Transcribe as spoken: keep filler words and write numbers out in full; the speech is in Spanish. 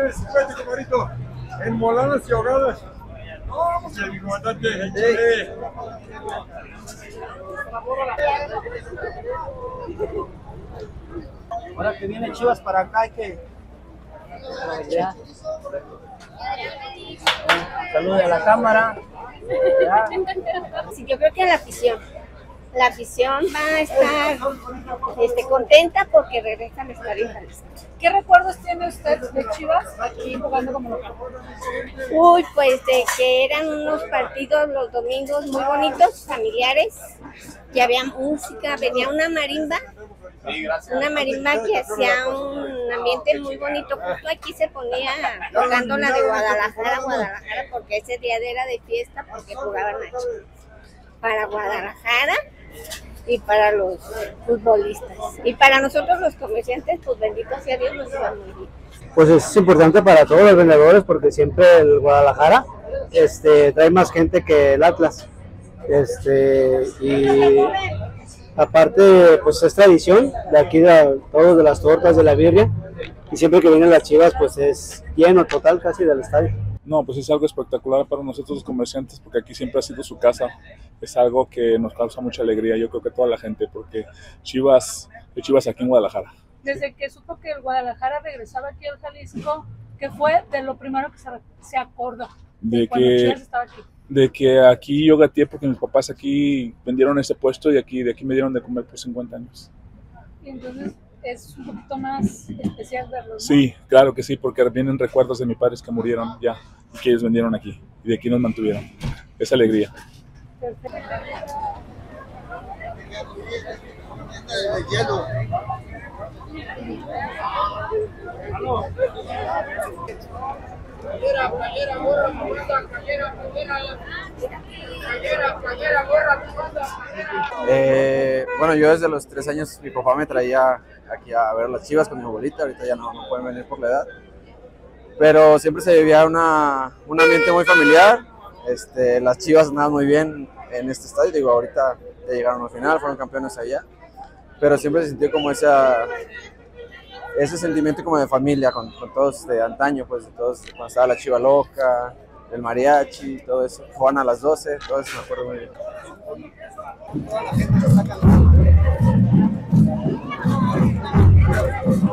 nueve cincuenta, camarito. En moladas y ahogadas. Vamos, el comandante. Échale. Ahora que viene Chivas para acá hay que... Ya. Salude a la cámara. Ya. Sí, yo creo que la afición. La afición va a estar este, contenta porque regresa al Estadio Jalisco. ¿Qué recuerdos tiene usted de Chivas aquí jugando como local? Uy, pues de que eran unos partidos los domingos muy bonitos, familiares, que había música, venía una marimba, una marimba que hacía un ambiente muy bonito. Justo aquí se ponía tocando la de Guadalajara, Guadalajara, porque ese día era de fiesta, porque jugaban Nacho. Para Guadalajara y para los futbolistas. Y para nosotros los comerciantes, pues bendito sea Dios, nos iba muy bien. Pues es importante para todos los vendedores porque siempre el Guadalajara este, trae más gente que el Atlas. Este, y aparte, pues es tradición de aquí, de todos de las tortas de la birria. Y siempre que vienen las Chivas, pues es lleno total casi del estadio. No, pues es algo espectacular para nosotros los comerciantes porque aquí siempre ha sido su casa. Es algo que nos causa mucha alegría, yo creo que toda la gente, porque Chivas, Chivas aquí en Guadalajara. Desde que supo que el Guadalajara regresaba aquí al Jalisco, ¿qué fue de lo primero que se, se acordó de cuando que, Chivas estaba aquí? De que aquí yo gateé porque mis papás aquí vendieron ese puesto y aquí de aquí me dieron de comer por cincuenta años. Y entonces es un poquito más especial verlos, ¿no? Sí, claro que sí, porque vienen recuerdos de mis padres que murieron ya y que ellos vendieron aquí y de aquí nos mantuvieron. Es alegría. Perfecto. Eh, bueno, yo desde los tres años mi papá me traía aquí a ver las Chivas con mi abuelita, ahorita ya no, no pueden venir por la edad, pero siempre se vivía una, un ambiente muy familiar. Este, las Chivas andaban muy bien en este estadio, digo, ahorita ya llegaron al final, fueron campeones allá, pero siempre se sintió como esa, ese sentimiento como de familia con, con todos de antaño, pues de todos, cuando estaba la Chiva Loca, el mariachi, todo eso, Juan a las doce, todo eso me acuerdo muy bien. Toda la gente lo saca.